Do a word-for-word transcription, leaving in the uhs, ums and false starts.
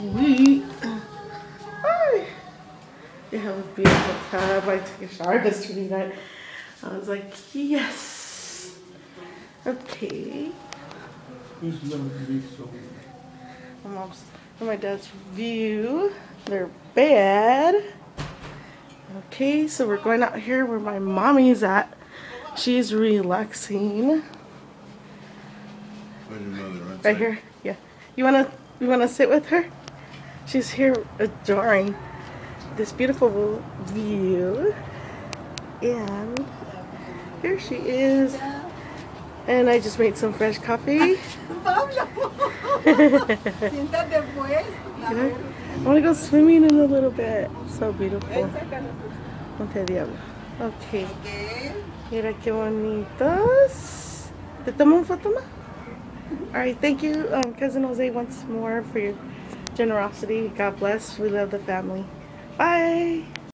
sweet. Hi. You have a beautiful tub. I took a shower yesterday night. I was like, yes. Okay. My mom's and my dad's view. Their bed. Okay, so we're going out here where my mommy's at. She's relaxing. Right here. Yeah. You wanna you wanna sit with her? She's here adoring this beautiful view. And here she is. And I just made some fresh coffee. I want to go swimming in a little bit. So beautiful. Okay, diablo. Okay. Mira qué bonitos. ¿Te tomo un foto, ma? Alright, thank you, um, Cousin Jose, once more for your generosity. God bless. We love the family. Bye.